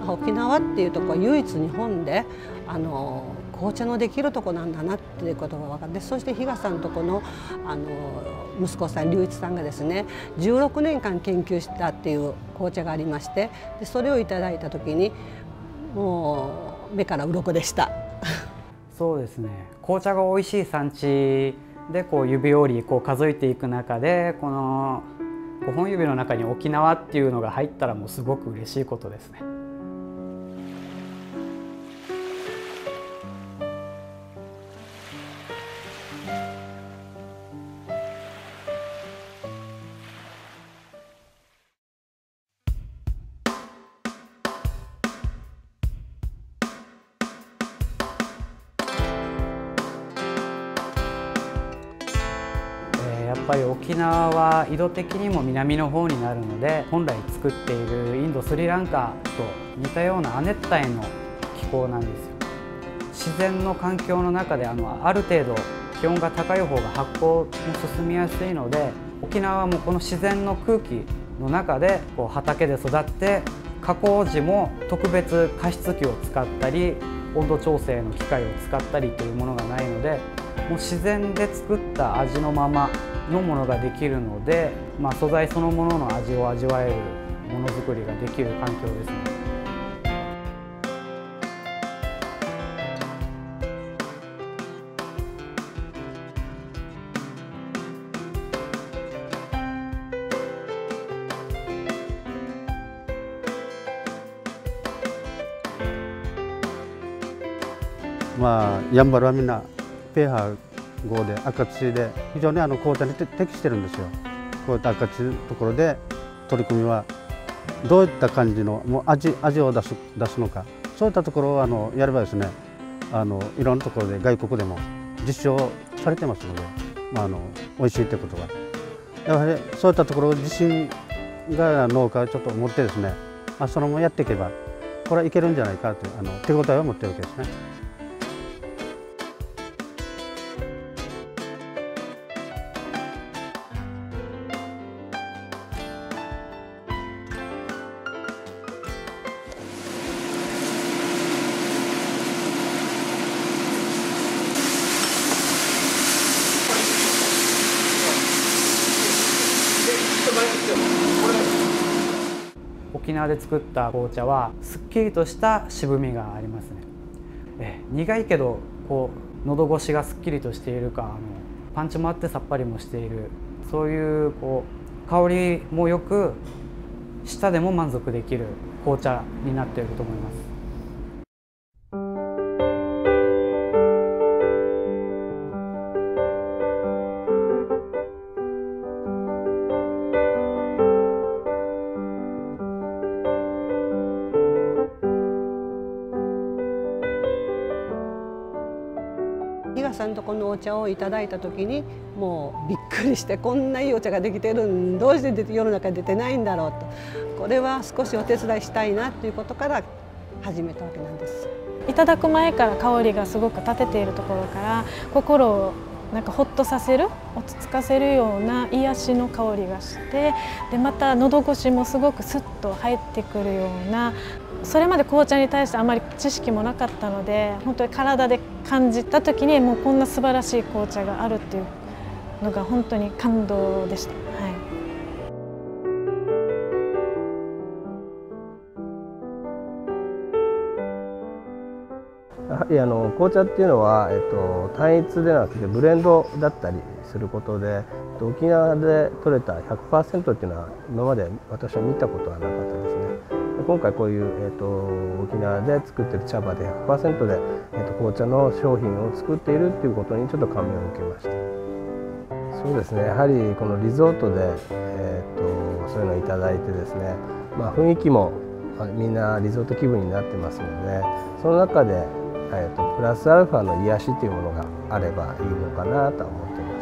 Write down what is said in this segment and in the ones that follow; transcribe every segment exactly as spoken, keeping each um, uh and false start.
あ沖縄っていうところは唯一日本であの紅茶のできるとこなんだなっていうことが分かって、そして比嘉さんとこのあの息子さん隆一さんがですねじゅうろくねんかん研究したっていう紅茶がありまして、でそれをいただいた時にもう目から鱗でした。 そうですね、紅茶が美味しい産地でこう指折りこう数えていく中で、このごほん指の中に沖縄っていうのが入ったらもうすごく嬉しいことですね。やっぱり沖縄は緯度的にも南の方になるので、本来作っているインド、スリランカと似たような亜熱帯の気候なんですよ。自然の環境の中であのある程度気温が高い方が発酵も進みやすいので、沖縄はもうこの自然の空気の中でこう畑で育って、加工時も特別加湿器を使ったり温度調整の機械を使ったりというものがないので、もう自然で作った味のままのものができるので、まあ、素材そのものの味を味わえるものづくりができる環境ですね。 まあ、やんばるはみんな ペーハーご で赤土で非常にあの紅茶に適してるんですよ。こういった赤土のところで取り組みはどういった感じのもう 味, 味を出す出すのか、そういったところをあのやればですね、あのいろんなところで外国でも実証されてますので、まあ、あの美味しいということがやはりそういったところを自信が農家はちょっと持ってですね、あそのままやっていけばこれはいけるんじゃないかというあの手応えを持っているわけですね。 沖縄で作った紅茶はすっきりとした渋みがありますね。え苦いけどこう喉越しがすっきりとしているか、あのパンチもあってさっぱりもしている、そういうこう香りもよく舌でも満足できる紅茶になっていると思います。 比嘉さんとこのお茶をいただいた時にもうびっくりして、こんないいお茶ができてるん、どうして世の中に出てないんだろうと、これは少しお手伝いしたいなということから始めたわけなんです。 いただく前から香りがすごく立てているところから、心をなんかほっとさせる、落ち着かせるような癒しの香りがして、でまた喉越しもすごくスッと入ってくるような、それまで紅茶に対してあまり知識もなかったので、本当に体で感じた時にもうこんな素晴らしい紅茶があるっていうのが本当に感動でした。はいやはりあの紅茶っていうのは、えっと、単一でなくてブレンドだったりすることで、沖縄で採れた ひゃくパーセント っていうのは今まで私は見たことはなかったですね。今回こういう、えっと、沖縄で作ってる茶葉で ひゃくパーセント で、えっと、紅茶の商品を作っているっていうことにちょっと感銘を受けました。そうですね、やはりこのリゾートで、えっと、そういうのをいただいてですね、まあ、雰囲気もみんなリゾート気分になってますので、その中でえー、とプラスアルファの癒しというものがあればいいのかなと思っています。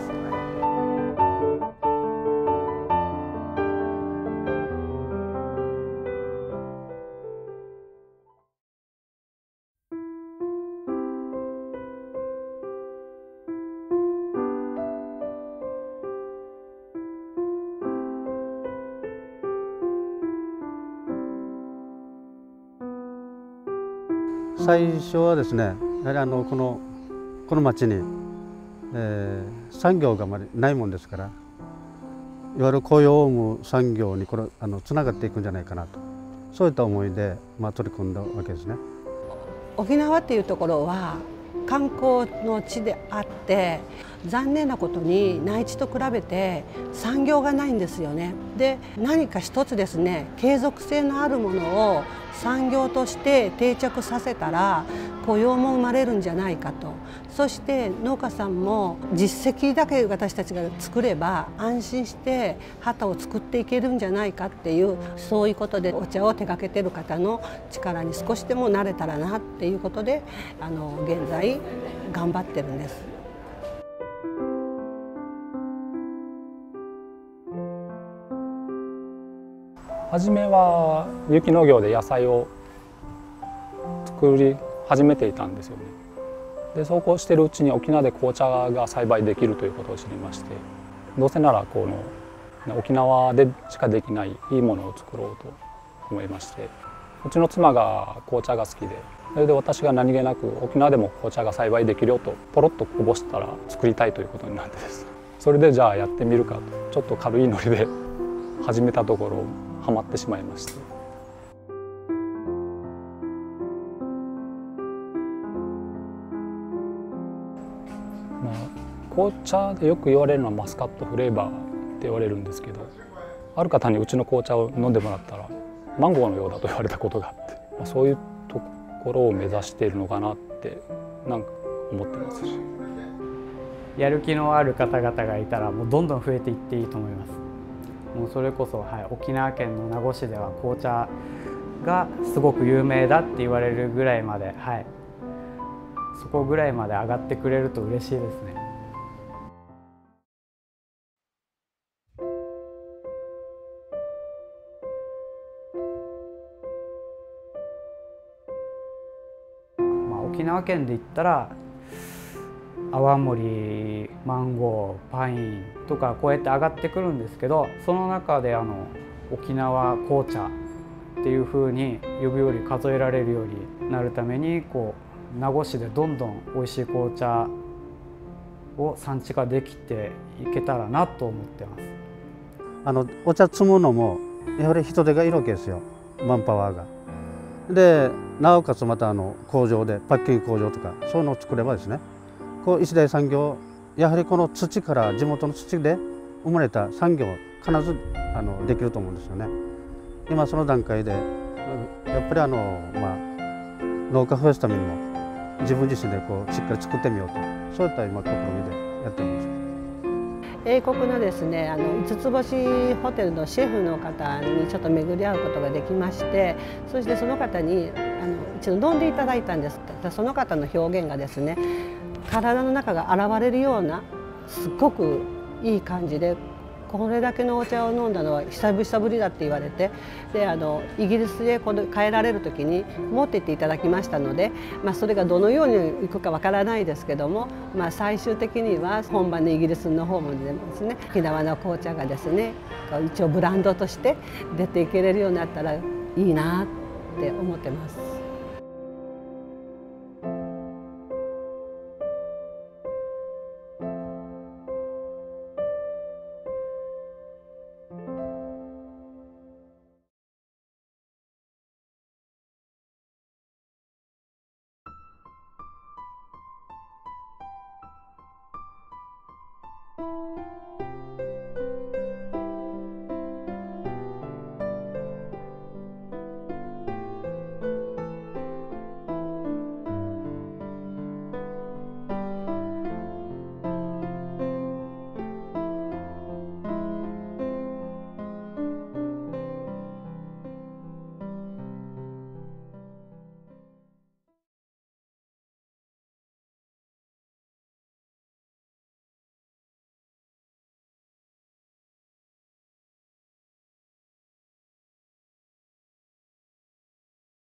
最初はですね、やはりあのこのこの町に、えー、産業があまりないもんですから、いわゆる雇用を生む産業にこれあのつながっていくんじゃないかなと、そういった思いで、まあ、取り組んだわけですね。 沖縄っていうところは観光の地であって、残念なことに内地と比べて産業がないんですよね。で、何か一つですね、継続性のあるものを産業として定着させたら雇用も生まれるんじゃないかと。そして農家さんも実績だけ私たちが作れば安心して旗を作っていけるんじゃないかっていう、そういうことでお茶を手掛けてる方の力に少しでもなれたらなっていうことで、あの現在頑張ってるんです。 初めは有機農業で野菜を作り始めていたんですよね。でそうこうしてるうちに沖縄で紅茶が栽培できるということを知りまして、どうせならこの沖縄でしかできないいいものを作ろうと思いまして、うちの妻が紅茶が好きで、それで私が何気なく沖縄でも紅茶が栽培できるよとポロッとこぼしたら作りたいということになってです、それでじゃあやってみるかとちょっと軽いノリで始めたところハマってしまいました。まあ、紅茶でよく言われるのはマスカットフレーバーって言われるんですけど、ある方にうちの紅茶を飲んでもらったらマンゴーのようだと言われたことがあって、まあ、そういうところを目指しているのかなってなんか思ってますし、 やる気のある方々がいたらもうどんどん増えていっていいと思います。もうそれこそ、はい、沖縄県の名護市では紅茶がすごく有名だって言われるぐらいまで、はい、そこぐらいまで上がってくれると嬉しいですね。まあ、沖縄県で言ったら泡盛、マンゴー、パインとかこうやって上がってくるんですけど、その中であの沖縄紅茶っていうふうに呼ぶより数えられるようになるために、こう名護市でどんどん美味しい紅茶を産地化できていけたらなと思ってます。 あのお茶摘むのもやはり人手がいるわけですよ、マンパワーが。でなおかつまたあの工場でパッキング工場とかそういうのを作ればですね、こう一大産業、やはりこの土から地元の土で生まれた産業必ずあのできると思うんですよね。今その段階でやっぱりあの、まあ、農家増やすためにも自分自身でこうしっかり作ってみようと、そういった今試みでやってます。 英国のですね、あの五つ星ホテルのシェフの方にちょっと巡り合うことができまして、そしてその方にあの一度飲んでいただいたんです。その方の表現がですね、体の中が洗われるようなすっごくいい感じで、これだけのお茶を飲んだのは久々ぶりだって言われて、であのイギリスへ今度帰られる時に持って行っていただきましたので、まあ、それがどのようにいくかわからないですけども、まあ、最終的には本場のイギリスの方もですね、沖縄の紅茶がですね一応ブランドとして出ていけれるようになったらいいなって思ってます。 you